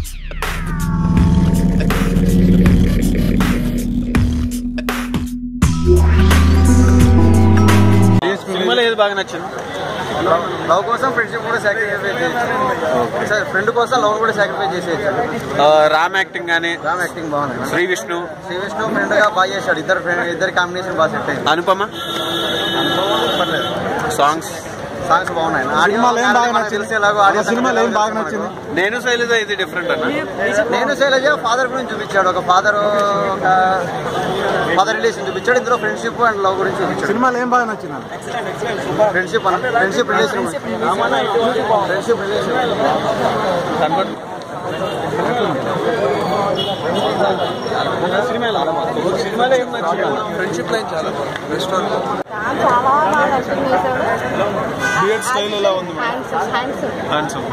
సినిమాలో ఏది బాగా నచ్చింది? లవ్ కోసం ఫ్రెండ్షిప్ కూడా సాక్రిఫైస్ చేయొచ్చు, ఫ్రెండ్ కోసం లవ్ కూడా సాక్రిఫైస్ చేసేయచ్చు. రామ్ యాక్టింగ్ గానీ, రామ్ యాక్టింగ్ బాగుంది. శ్రీ విష్ణు ఫ్రెండ్ గా బాగా చేశాడు. ఇద్దరు కాంబినేషన్ బాగా సెట్ అయింది. అనుపమ పర్లేదు. సాంగ్స్ బాగున్నాయి. నేను శైలజ ఇది డిఫరెంట్ అన్న. నేను శైలజ ఫాదర్ గురించి చూపించాడు. ఒక ఫాదర్ రిలేషన్ చూపించాడు. ఇందులో ఫ్రెండ్షిప్ అండ్ లవ్ గురించి చూపించాడు. సినిమాలో ఏం బాగా నచ్చింది? Friendship relation. సినిమాలో ఏం నచ్చింది? ఫ్రెండ్షిప్ లైన్ చాలా స్టైల్ ఎలా ఉంది? హ్యాండ్సమ్.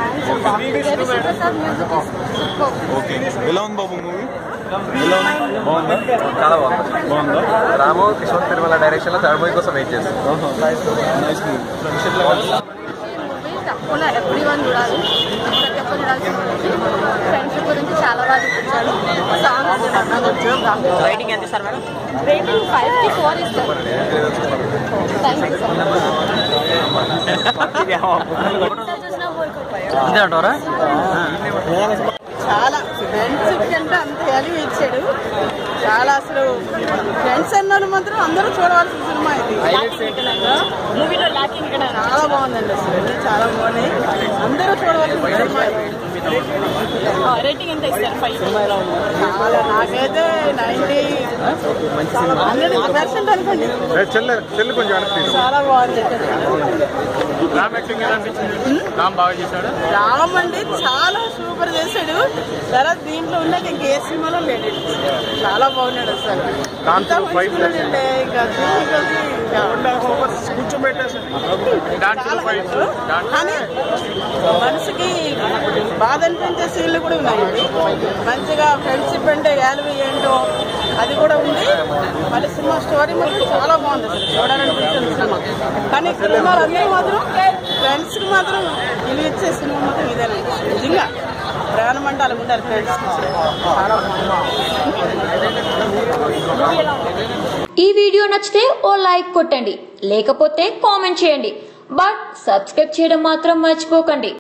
ఓకే, ఎలా ఉంది బాబు మూవీ? బాగుందా? చాలా బాగుందా? రాము కిషోర్ తిరుమల డైరెక్షన్ లో థర్డ్ మూవీ కోసం వెయిట్ చేస్తాం. Nice movie. తప్పకుండా ఎవ్రీవన్ చూడాలి. ప్రతి ఒక్కరు చూడాల్సిన ఫ్రెండ్షిప్ గురించి చాలా బాగా చూపించాడు. సాంగ్స్ రేటింగ్ ఎంత సార్ మేడం? రేటింగ్ 5 to 4 ఇస్తారు. Thank you sir. చూసినా అంతే అంటారా? చాలా ఫ్రెండ్షిప్ కంటే అంత వాల్యూ ఇచ్చాడు. చాలా అసలు ఫ్రెండ్స్ అన్నారు మాత్రం అందరూ చూడవలసిన సినిమా ఇది. మూవీలో లాకింగ్ చాలా బాగుందండి. అసలు చాలా బాగున్నాయి. అందరూ చూడవలసిన సినిమా. రేటింగ్ ఎంత ఇస్తారు? 5. చాలా నాకైతే 90% అనుకోండి. చాలా బాగుంది. రామ్ అంటే చాలా సూపర్ చేశాడు. తర్వాత దీంట్లో ఉన్నాక ఇంక ఏ సినిమాలో లేడు. చాలా బాగున్నాడు అసలు. కానీ మనసుకి బాధ అనిపించే సీన్లు కూడా ఉన్నాయండి. మంచిగా ఫ్రెండ్షిప్ అంటే వాల్యూ ఏంటో అది కూడా ఉంది. మళ్ళీ సినిమా స్టోరీ మాత్రం చాలా బాగుంది. అసలు చూడాలనిపిస్తుంది సినిమా. కానీ సినిమాలు అందరూ మాత్రం ఫ్రెండ్స్ కి మాత్రం ఇల్లు ఇచ్చే సినిమా మాత్రం ఇదేనా నిజంగా ప్రాణం అంటే అలా ఉండాలి ఫ్రెండ్స్. చాలా ఈ వీడియో నచ్చితే ఓ లైక్ కొట్టండి, లేకపోతే కామెంట్ చేయండి. బట్ సబ్స్క్రైబ్ చేయడం మాత్రం మర్చిపోకండి.